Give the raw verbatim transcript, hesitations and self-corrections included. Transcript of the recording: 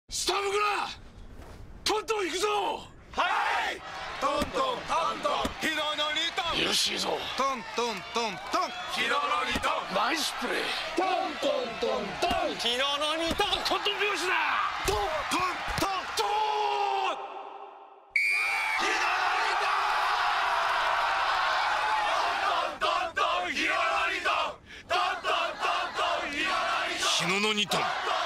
スタムグラトントン行くぞ。 はい。トントントントンヒロノリトンよしいいぞ。 トントントントンヒロノリトンナイスプレー。 トントントントンヒロノリトントントン拍子だ。 トントントントンヒロノリトントントントンヒロノリトントントントントンヒロノリトン日野のニトン。